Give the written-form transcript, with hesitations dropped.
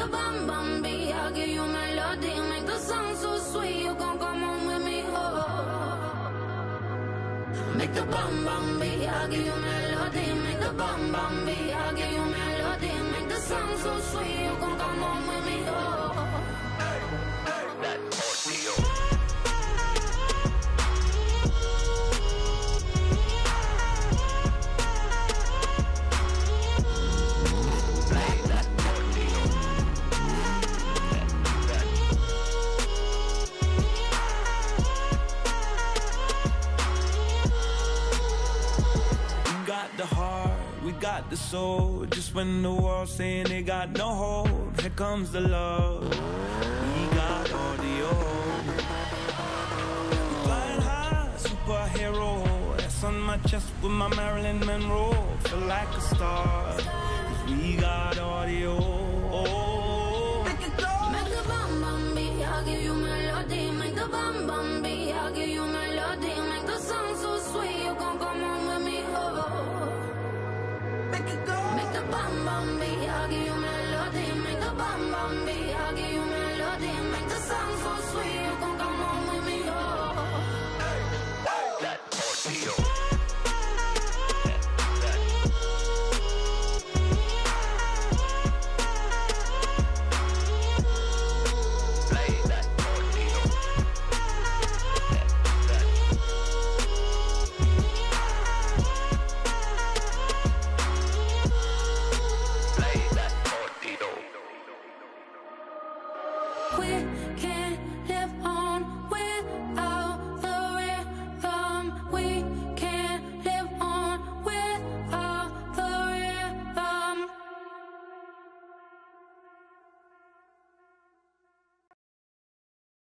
the bum bum beat. I'll give you melody, make the song so sweet. You gon' come on with me, oh. Make the bum bum beat. I'll give you melody, make the bum bum beat. I'll give you melody, make the song so sweet. You gon' come on with me, oh. That audio. The heart, we got the soul. Just when the world's saying they got no hold, here comes the love. We got audio. Flying high, superhero. That's on my chest with my Marilyn Monroe. Feel like a star, 'cause we got audio. Make it go. Make the bum bum beat. I'll give you melody. Make the bum bum beat. I'll give you melody. Make the song so sweet. You gon' come on with me, oh. Make the bum bum beat, I'll give you melody. Make the bum bum beat, I'll give you melody. Make the song so sweet, you gon' come on with me, oh. That audio.